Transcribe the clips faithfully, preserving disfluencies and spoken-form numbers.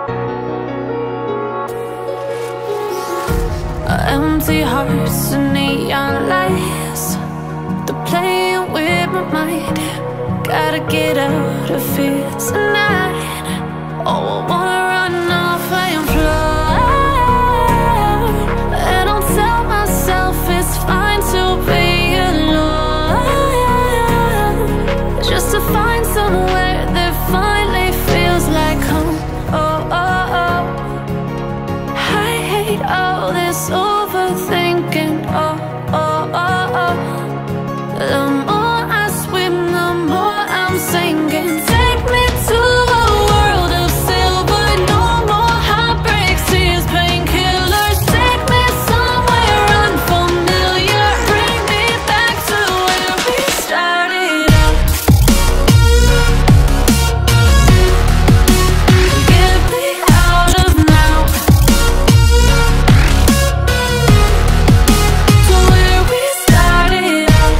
Empty hearts and neon lights, they're playing with my mind. Gotta get out of here tonight. Oh, I wanna run off and fly. And I'll tell myself it's fine to be alone, just to find somewhere that finally feels like home. Oh, oh, oh. I hate all this overthinking. Oh, oh, oh, oh. The more I swim, the more I'm sinking. Take me to a world of silver, no more heartbreaks, tears, painkillers. Take me somewhere unfamiliar, bring me back to where we started out. Get me out of now, to where we started out.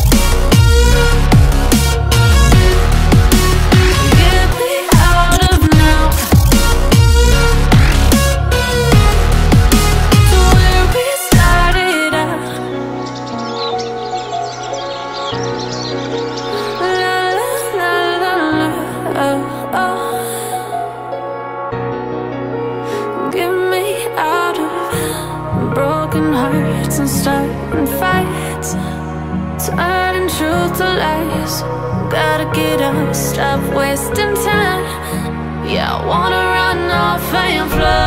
Get me out of now, to where we started out. La la la la la, oh, oh. Get me out of broken hearts and starting fights, turning truth to lies. Gotta get up, stop wasting time. Yeah, I wanna run off and fly.